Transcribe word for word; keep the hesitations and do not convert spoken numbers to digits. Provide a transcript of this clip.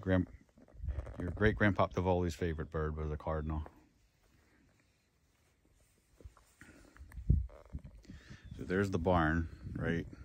Grand, your great grandpa Tivoli's favorite bird was a cardinal. So there's the barn, right?